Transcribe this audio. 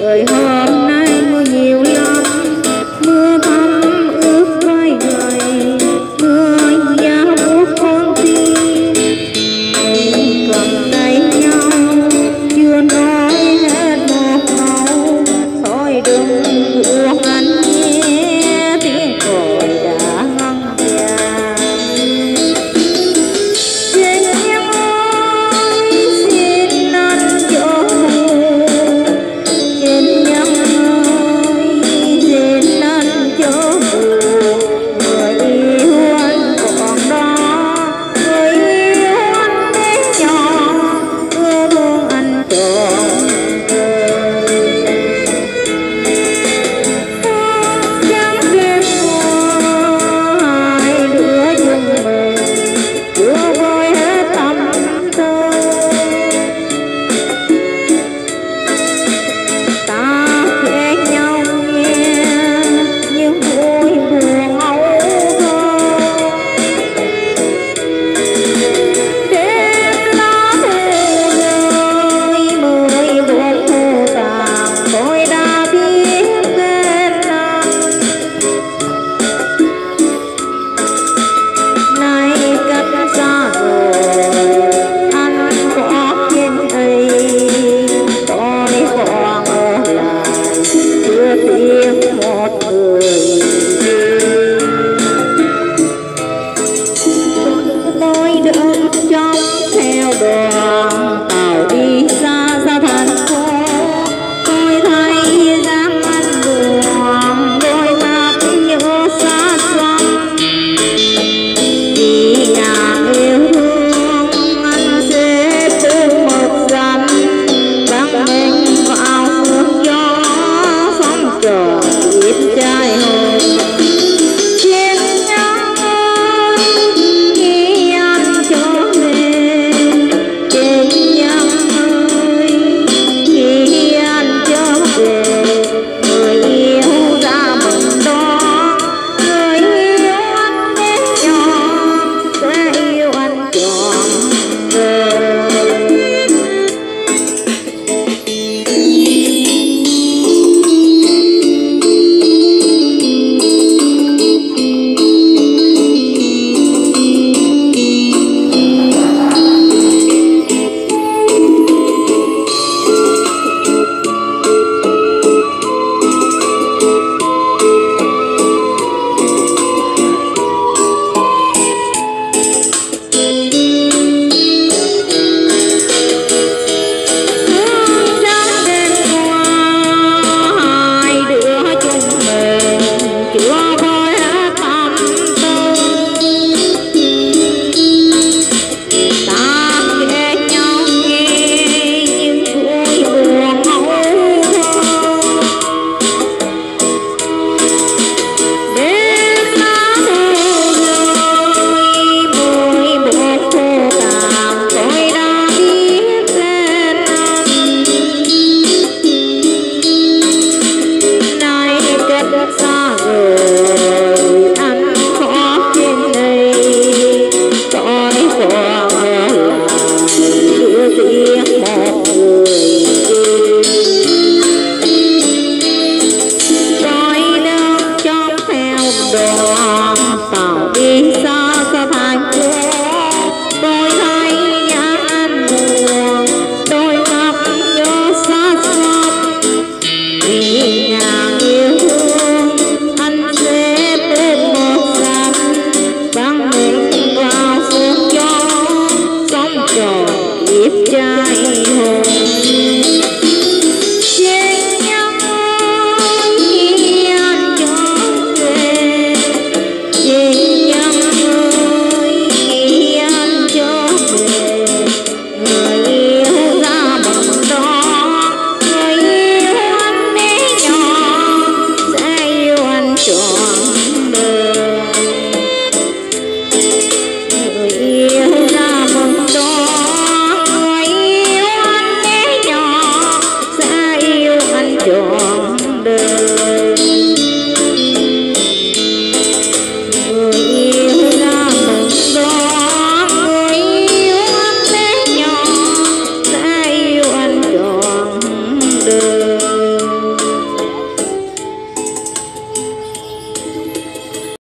trời hôm nay mưa nhiều lắm, mưa thấm ướt vai gầy, mưa giá buốt con tim. Mình cầm tay nhau chưa nói hết một câu, thôi đừng buồn anh nhé, tiếng còi đã ngân vang. Xin em ơi, xin anh dỗ buồn, xin em ơi, xin anh dỗ buồn. Người yêu anh còn đó, người yêu anh bé nhỏ, ưa thương anh trọn đời. Trắng đêm qua hai đứa chung mình, chưa vơi hết tâm tư. Ta kể nhau nghe những vui buồn âu thơ, đêm lá thu rơi mười buồn thu tàn, tôi đã biết tên anh. Nay cách xa rồi anh có kiên trì, tôi còn ở lại chưa tiếc một người. Tôi đứng trong theo đuổi